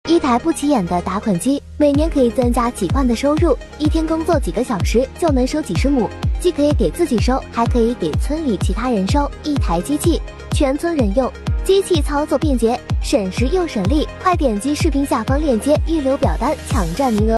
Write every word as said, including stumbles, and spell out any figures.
一台不起眼的打捆机，每年可以增加几万的收入，一天工作几个小时就能收几十亩，既可以给自己收，还可以给村里其他人收。一台机器，全村人用，机器操作便捷，省时又省力。快点击视频下方链接预留表单，抢占名额。